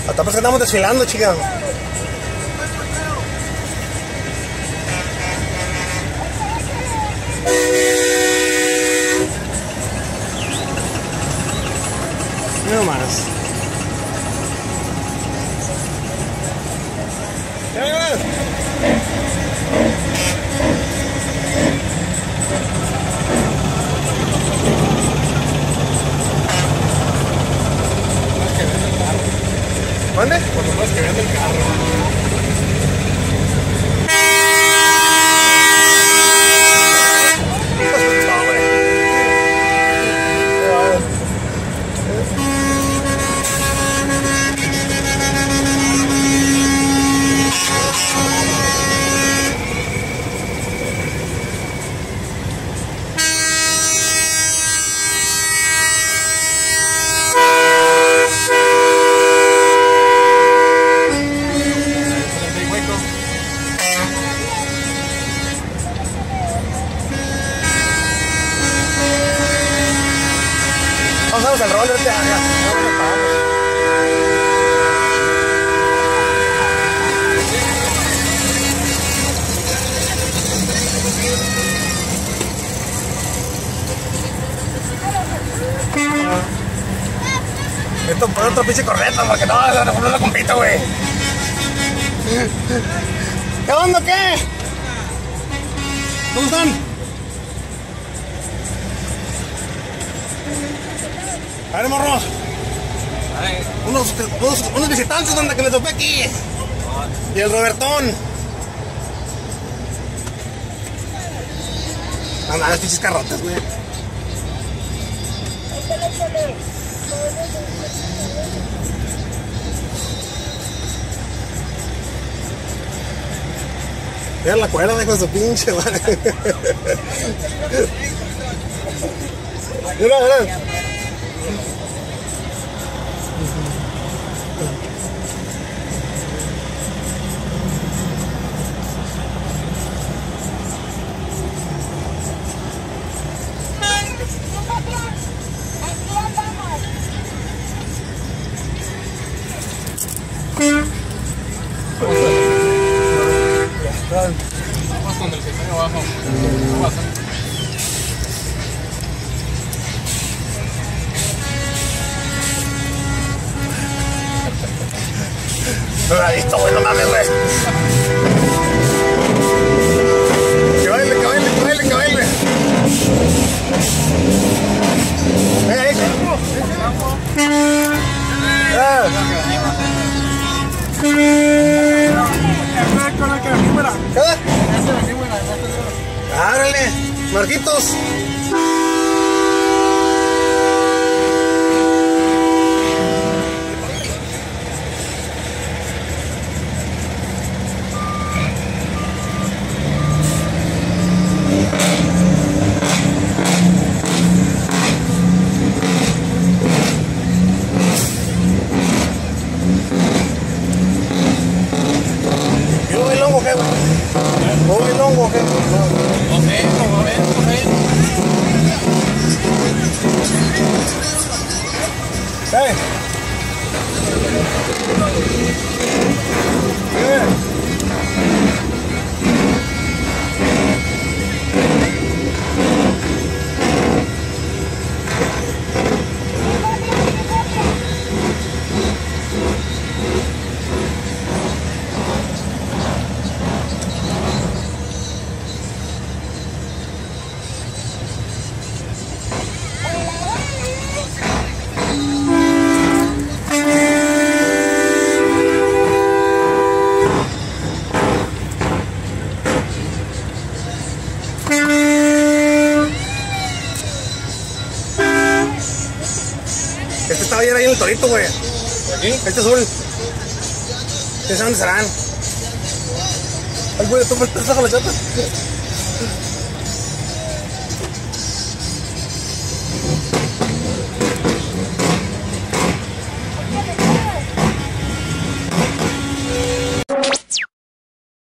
Hasta pues que estamos desfilando, chicas. No más. ¿Dónde? Por lo menos que vende el carro. Vamos al roller, ya. Esto por otro pinche correcto, porque no lo compito, güey. ¿Qué onda, qué? ¿Cómo están? A ver, morros. Unos visitantes donde que me topé aquí. Y el Robertón. Nada, las pinches carrotas, güey. Vean la cuerda con su pinche, madre. Mira, mira. Vamos con el que está abajo. ¿Qué pasa? No lo he visto, güey, no mames, güey. Que baile, que baile, que baile, que baile. Venga, ahí, ¡árale! ¡Marquitos! Este estaba ayer ahí en el Torito, güey. ¿Aquí? Este azul. ¿Quién sabe dónde serán? Ay, güey, ¿tú estás con la chata?